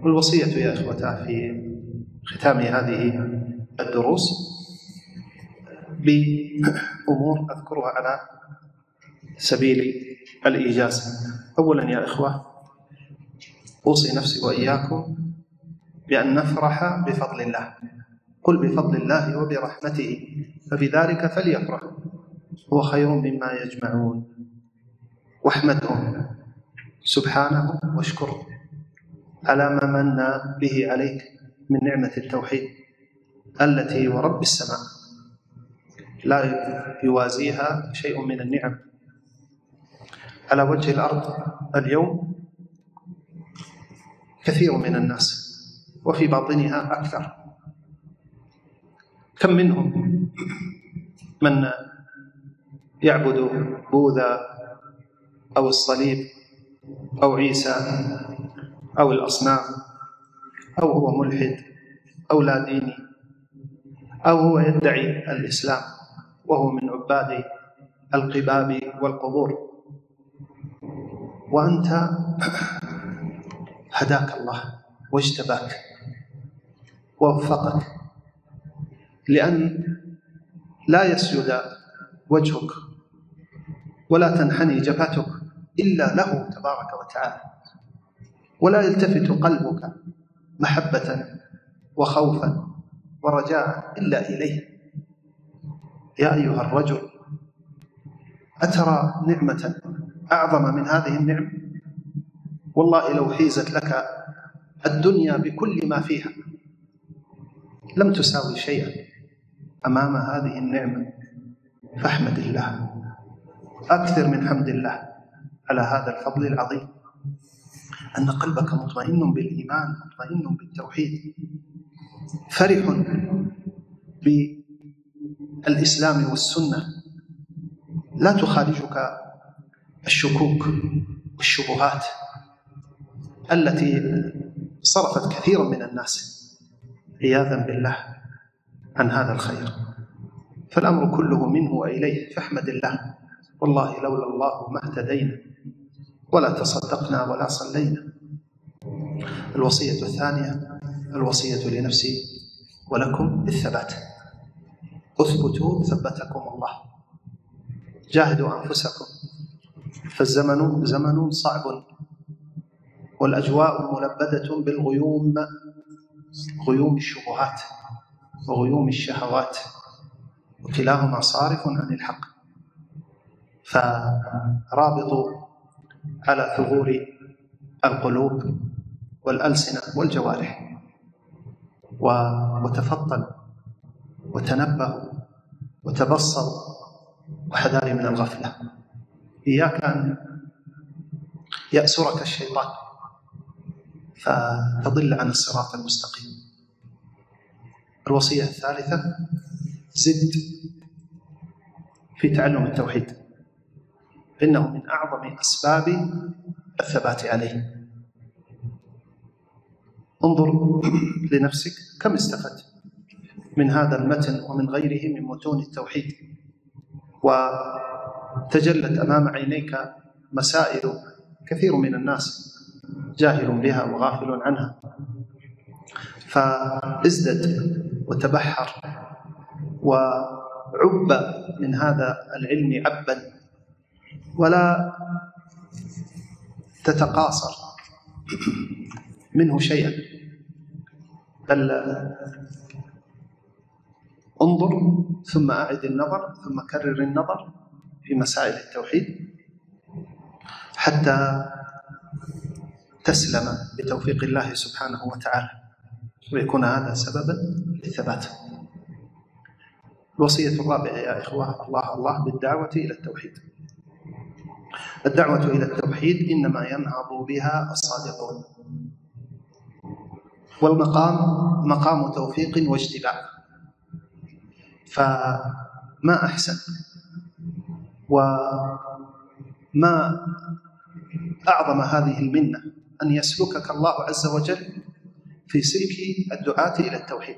والوصية يا إخوة في ختام هذه الدروس بأمور أذكرها على سبيل الإيجاز. أولا يا إخوة، أوصي نفسي وإياكم بأن نفرح بفضل الله. قل بفضل الله وبرحمته فبذلك فليفرحوا هو خير مما يجمعون، واحمده سبحانه واشكره على ما من به عليك من نعمة التوحيد التي ورب السماء لا يوازيها شيء من النعم على وجه الأرض اليوم. كثير من الناس وفي باطنها أكثر، كم منهم من يعبد بوذا أو الصليب أو عيسى أو الأصنام، أو هو ملحد أو لا ديني، أو هو يدعي الإسلام وهو من عباد القباب والقبور، وأنت هداك الله واجتباك ووفقك لأن لا يسجد وجهك ولا تنحني جبهتك إلا له تبارك وتعالى، ولا يلتفت قلبك محبة وخوفا ورجاء إلا إليه. يا أيها الرجل، أترى نعمة أعظم من هذه النعم؟ والله لو حيزت لك الدنيا بكل ما فيها لم تساوي شيئا أمام هذه النعمة، فاحمد الله، أكثر من حمد الله على هذا الفضل العظيم، أن قلبك مطمئن بالإيمان، مطمئن بالتوحيد، فرح بالإسلام والسنة، لا تخالجك الشكوك والشبهات التي صرفت كثيرا من الناس عياذا بالله عن هذا الخير. فالأمر كله منه وإليه، فاحمد الله. والله لولا الله ما اهتدينا ولا تصدقنا ولا صلينا. الوصية الثانية، الوصية لنفسي ولكم بالثبات. اثبتوا ثبتكم الله، جاهدوا أنفسكم، فالزمن زمن صعب، والأجواء ملبدة بالغيوم، غيوم الشبهات وغيوم الشهوات، وكلاهما صارف عن الحق. فرابطوا على ثغور القلوب والألسنة والجوارح، وتفطنوا وتنبهوا وتبصروا، وحذاري من الغفلة. إياك أن يأسرك الشيطان فتضل عن الصراط المستقيم. الوصية الثالثة، زد في تعلم التوحيد، إنه من أعظم أسباب الثبات عليه. انظر لنفسك كم استفدت من هذا المتن ومن غيره من متون التوحيد، وتجلت أمام عينيك مسائل كثير من الناس جاهل بها وغافل عنها، فازدد وتبحر وعب من هذا العلم عبا، ولا تتقاصر منه شيئا، بل انظر ثم أعد النظر ثم كرر النظر في مسائل التوحيد حتى تسلم بتوفيق الله سبحانه وتعالى، ويكون هذا سببا للثبات. الوصية الرابعة يا إخوة، الله الله بالدعوة إلى التوحيد. الدعوة إلى التوحيد إنما ينهض بها الصادقون، والمقام مقام توفيق واجتباء، فما أحسن وما أعظم هذه المنة أن يسلكك الله عز وجل في سلك الدعاة إلى التوحيد.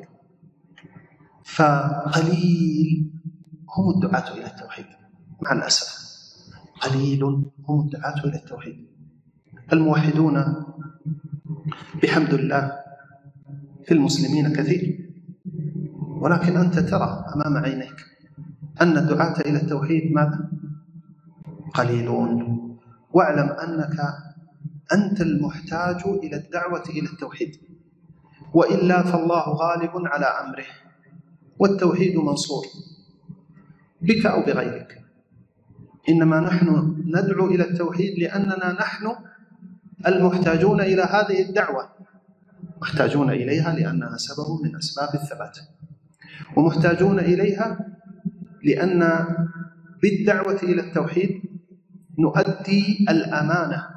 فقليل هم الدعاة إلى التوحيد، مع الأسف قليل هم الدعاة إلى التوحيد. الموحدون بحمد الله في المسلمين كثير، ولكن أنت ترى أمام عينيك أن الدعاة إلى التوحيد ماذا؟ قليلون. واعلم أنك أنت المحتاج إلى الدعوة إلى التوحيد، وإلا فالله غالب على أمره، والتوحيد منصور بك أو بغيرك. إنما نحن ندعو إلى التوحيد لأننا نحن المحتاجون إلى هذه الدعوة، محتاجون إليها لأنها سبب من أسباب الثبات، ومحتاجون إليها لأن بالدعوة إلى التوحيد نؤدي الأمانة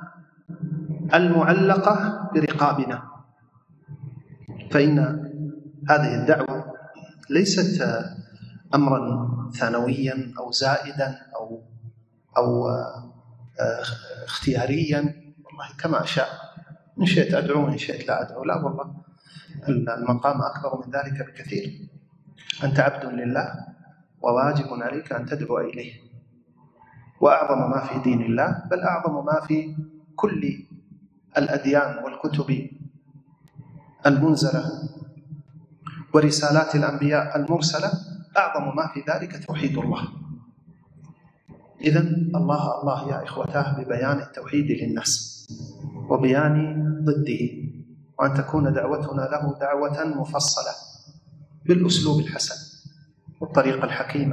المعلقة برقابنا. فإن هذه الدعوة ليست أمرا ثانويا أو زائدا أو اختياريا، والله كما أشاء، إن شئت أدعو وإن شئت لا أدعو. لا والله، المقام أكبر من ذلك بكثير. أنت عبد لله وواجب عليك أن تدعو إليه، وأعظم ما في دين الله، بل أعظم ما في كل الأديان والكتب المنزلة ورسالات الأنبياء المرسلة، أعظم ما في ذلك توحيد الله. إذن الله يا إخوتاه ببيان التوحيد للناس وبيان ضده، وأن تكون دعوتنا له دعوة مفصلة بالأسلوب الحسن والطريقة الحكيمة،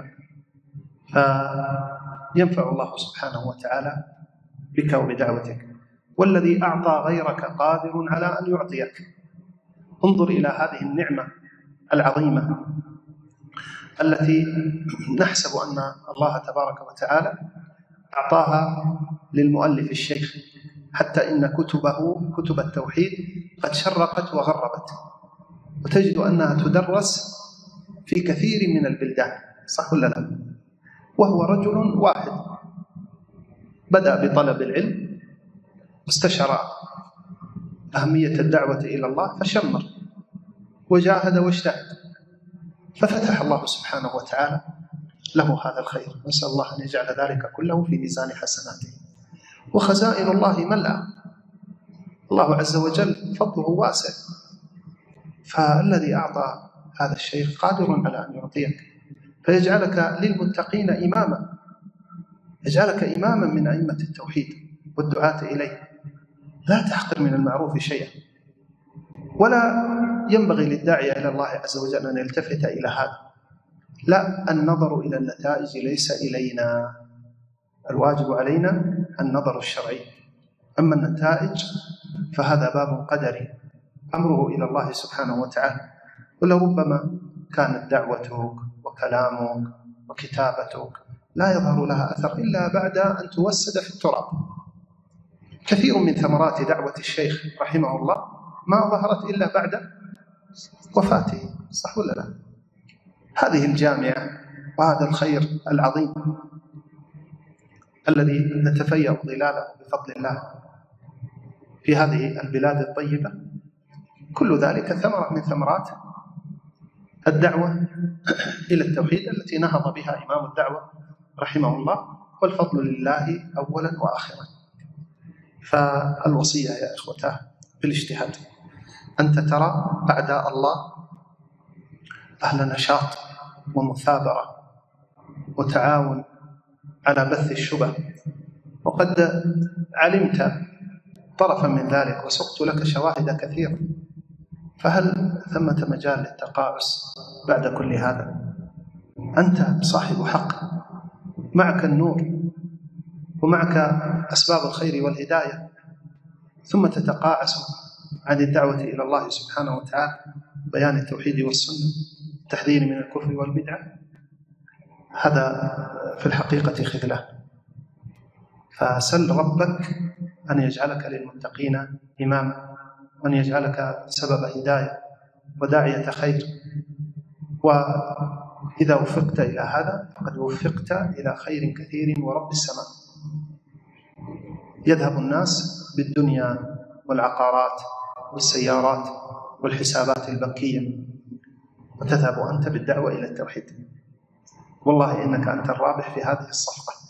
فينفع الله سبحانه وتعالى بك وبدعوتك. والذي أعطى غيرك قادر على أن يعطيك. انظر إلى هذه النعمة العظيمة التي نحسب أن الله تبارك وتعالى أعطاها للمؤلف الشيخ، حتى إن كتبه كتب التوحيد قد شرقت وغربت، وتجد أنها تدرس في كثير من البلدان، صح ولا لا؟ وهو رجل واحد بدأ بطلب العلم، واستشعر أهمية الدعوة إلى الله فشمر وجاهد واجتهد، ففتح الله سبحانه وتعالى له هذا الخير. نسأل الله أن يجعل ذلك كله في ميزان حسناته. وخزائن الله ملأى، الله عز وجل فضله واسع، فالذي أعطى هذا الشيخ قادر على أن يعطيك، فيجعلك للمتقين إماما، يجعلك إماما من أئمة التوحيد والدعاة إليه. لا تحقر من المعروف شيئا، ولا ينبغي للداعية إلى الله عز وجل أن يلتفت إلى هذا. لا، النظر إلى النتائج ليس إلينا، الواجب علينا النظر الشرعي، أما النتائج فهذا باب قدري أمره إلى الله سبحانه وتعالى. ولربما كانت دعوتك وكلامك وكتابتك لا يظهر لها أثر إلا بعد أن توسد في التراب. كثير من ثمرات دعوة الشيخ رحمه الله ما ظهرت إلا بعد وفاته، صح ولا لا؟ هذه الجامعة وهذا الخير العظيم الذي نتفيأ ظلاله بفضل الله في هذه البلاد الطيبة، كل ذلك ثمرة من ثمرات الدعوة إلى التوحيد التي نهض بها إمام الدعوة رحمه الله، والفضل لله أولا وآخرا. فالوصية يا إخوتاه بالاجتهاد. أنت ترى أعداء الله أهل نشاط ومثابرة وتعاون على بث الشبه، وقد علمت طرفا من ذلك وسقت لك شواهد كثيرة، فهل ثمة مجال للتقاعس بعد كل هذا؟ أنت صاحب حق، معك النور ومعك أسباب الخير والهداية، ثم تتقاعس عن الدعوة إلى الله سبحانه وتعالى، بيان التوحيد والسنة، التحذير من الكفر والبدعة. هذا في الحقيقة خذلان. فسل ربك أن يجعلك للمتقين إماما، وأن يجعلك سبب هداية وداعية خير. وإذا وفقت إلى هذا فقد وفقت إلى خير كثير ورب السماء. يذهب الناس بالدنيا والعقارات والسيارات والحسابات البنكية، وتذهب أنت بالدعوة إلى التوحيد. والله إنك أنت الرابح في هذه الصفقة.